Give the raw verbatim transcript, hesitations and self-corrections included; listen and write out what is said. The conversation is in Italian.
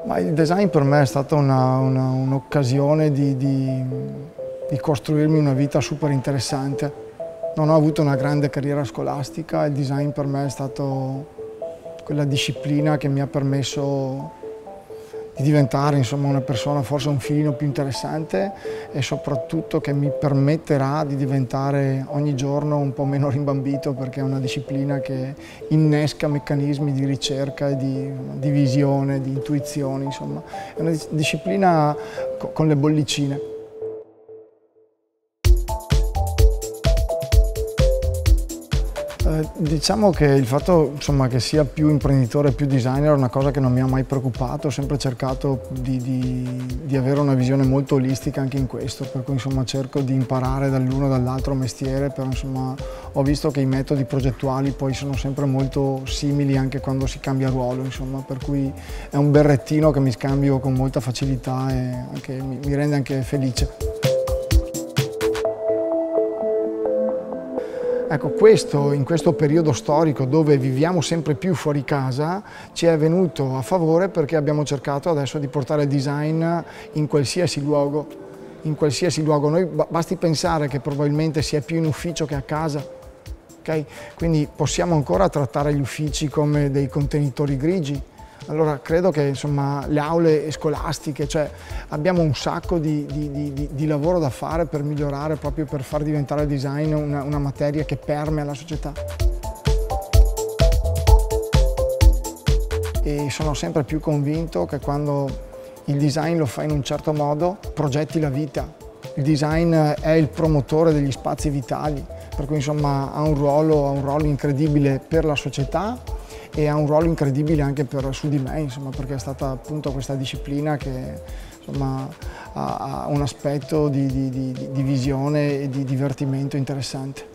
Ma il design per me è stata un'occasione di, di, di costruirmi una vita super interessante. Non ho avuto una grande carriera scolastica, il design per me è stato quella disciplina che mi ha permesso di diventare insomma, una persona forse un filino più interessante e soprattutto che mi permetterà di diventare ogni giorno un po' meno rimbambito, perché è una disciplina che innesca meccanismi di ricerca e di, di visione, di intuizione, insomma. È una disciplina con le bollicine. Eh, diciamo che il fatto insomma, che sia più imprenditore, più designer è una cosa che non mi ha mai preoccupato, ho sempre cercato di, di, di avere una visione molto olistica anche in questo, per cui insomma, cerco di imparare dall'uno e dall'altro mestiere, però insomma, ho visto che i metodi progettuali poi sono sempre molto simili anche quando si cambia ruolo, insomma, per cui è un berrettino che mi scambio con molta facilità e anche, mi, mi rende anche felice. Ecco, questo, in questo periodo storico dove viviamo sempre più fuori casa ci è venuto a favore perché abbiamo cercato adesso di portare il design in qualsiasi luogo. In qualsiasi luogo. Noi basti pensare che probabilmente si è più in ufficio che a casa, okay? Quindi possiamo ancora trattare gli uffici come dei contenitori grigi. Allora credo che insomma, le aule scolastiche, cioè, abbiamo un sacco di, di, di, di lavoro da fare per migliorare, proprio per far diventare il design una, una materia che permea la società. E sono sempre più convinto che quando il design lo fai in un certo modo, progetti la vita. Il design è il promotore degli spazi vitali, per cui insomma, ha un ruolo, ha un ruolo incredibile per la società e ha un ruolo incredibile anche per, su di me, insomma, perché è stata appunto questa disciplina che insomma, ha, ha un aspetto di, di, di, di visione e di divertimento interessante.